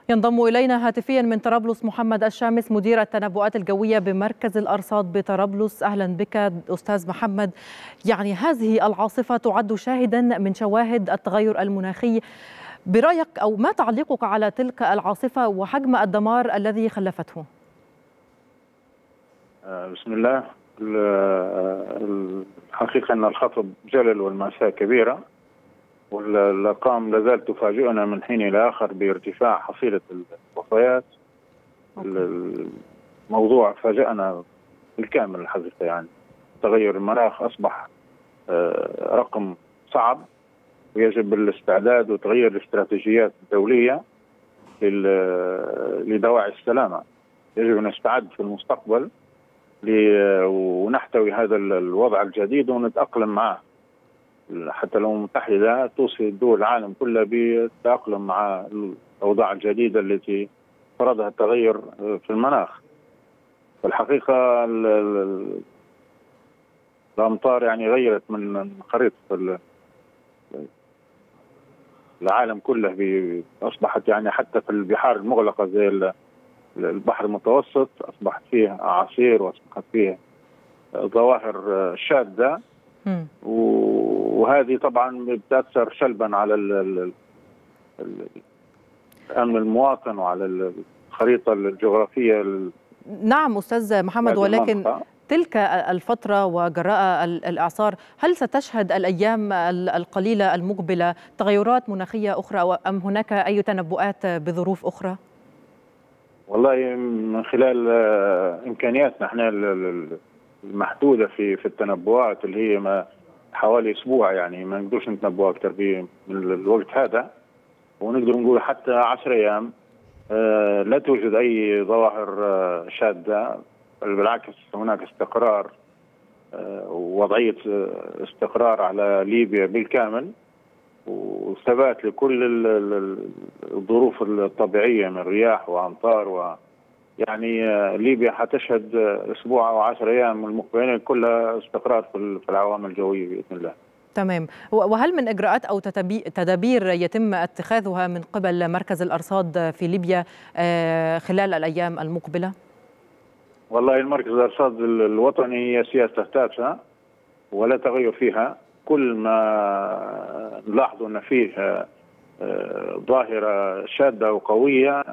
ينضم إلينا هاتفيا من طرابلس محمد الشامس مدير التنبؤات الجوية بمركز الأرصاد بطرابلس. أهلا بك أستاذ محمد. يعني هذه العاصفة تعد شاهدا من شواهد التغير المناخي، برأيك أو ما تعليقك على تلك العاصفة وحجم الدمار الذي خلفته؟ بسم الله. الحقيقة أن الخطب جلل والمأساة كبيرة، والأرقام لا زالت تفاجئنا من حين إلى آخر بارتفاع حصيلة الوفيات. الموضوع فاجأنا بالكامل الحقيقة، يعني تغير المناخ أصبح رقم صعب، ويجب الاستعداد وتغيير الاستراتيجيات الدولية لدواعي السلامة. يجب أن نستعد في المستقبل ونحتوي هذا الوضع الجديد ونتأقلم معه، حتى الأمم المتحدة توصي دول العالم كلها بالتأقلم مع الأوضاع الجديدة التي فرضها التغير في المناخ. فالحقيقة الأمطار يعني غيرت من خريطة العالم كله، أصبحت يعني حتى في البحار المغلقة زي البحر المتوسط أصبحت فيه أعاصير وأصبحت فيه ظواهر شاذة، وهذه طبعا بتأثر سلبا على أمن المواطن وعلى الخريطة الجغرافية. نعم أستاذ محمد، ولكن تلك الفترة وجراء الإعصار هل ستشهد الأيام القليلة المقبلة تغيرات مناخية أخرى، أم هناك أي تنبؤات بظروف أخرى؟ والله من خلال إمكانياتنا احنا المحدودة في التنبؤات اللي هي حوالي أسبوع، يعني ما نقدرش نتنبؤ أكثر من الوقت هذا، ونقدر نقول حتى 10 أيام لا توجد أي ظواهر شاذة، بل بالعكس هناك استقرار ووضعية استقرار على ليبيا بالكامل، وثبات لكل الظروف الطبيعية من رياح وأمطار، يعني ليبيا حتشهد أسبوع أو 10 أيام المقبلين كلها استقرار في العوامل الجوية بإذن الله. تمام. وهل من إجراءات أو تدابير يتم اتخاذها من قبل مركز الأرصاد في ليبيا خلال الأيام المقبلة؟ والله المركز الأرصاد الوطني هي سياسة ثابتة ولا تغير فيها. كل ما نلاحظ أن فيه ظاهرة شاذة وقوية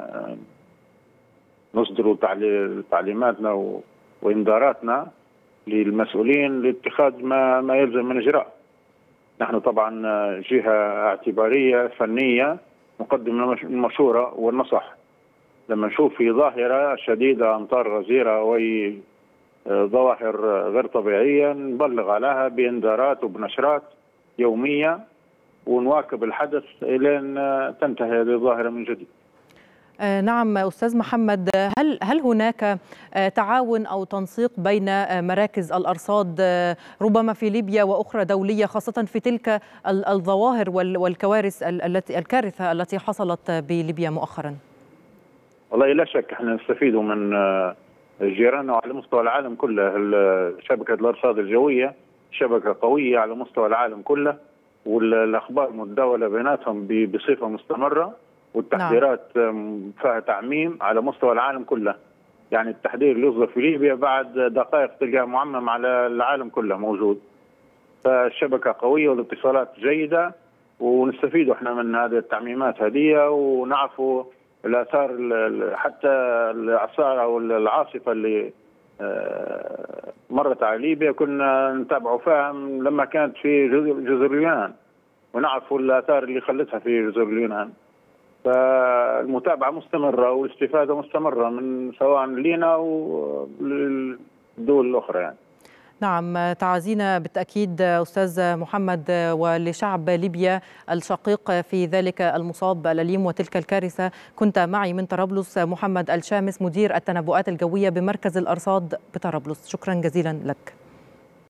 نصدر تعليماتنا وإنذاراتنا للمسؤولين لاتخاذ ما يلزم من إجراء. نحن طبعا جهة اعتبارية فنية نقدم المشورة والنصح. لما نشوف في ظاهرة شديدة، أمطار غزيرة وأي ظواهر غير طبيعية، نبلغ عليها بإنذارات وبنشرات يومية، ونواكب الحدث إلى أن تنتهي هذه الظاهرة من جديد. نعم أستاذ محمد، هل هناك تعاون أو تنسيق بين مراكز الأرصاد ربما في ليبيا وأخرى دولية، خاصة في تلك الظواهر والكوارث الكارثة التي حصلت بليبيا مؤخرا؟ والله لا شك احنا نستفيد من جيراننا وعلى مستوى العالم كله. شبكة الأرصاد الجوية شبكة قوية على مستوى العالم كله، والأخبار متداولة بيناتهم بصفة مستمرة، والتحذيرات فيها تعميم على مستوى العالم كله. يعني التحذير اللي يصدر في ليبيا بعد دقائق تلقاه معمم على العالم كله موجود. فالشبكة قوية والاتصالات جيدة، ونستفيد احنا من هذه التعميمات هذه، ونعرفوا الآثار حتى الإعصار أو العاصفة اللي مرت على ليبيا كنا نتابعوا فيها لما كانت في جزر اليونان، ونعرفوا الآثار اللي خلتها في جزر اليونان. فالمتابعة مستمرة والاستفادة مستمرة من سواء لينا أو للدول الأخرى يعني. نعم، تعازينا بالتأكيد أستاذ محمد ولشعب ليبيا الشقيق في ذلك المصاب الأليم وتلك الكارثة. كنت معي من طرابلس محمد الشامس مدير التنبؤات الجوية بمركز الأرصاد بطرابلس. شكرا جزيلا لك.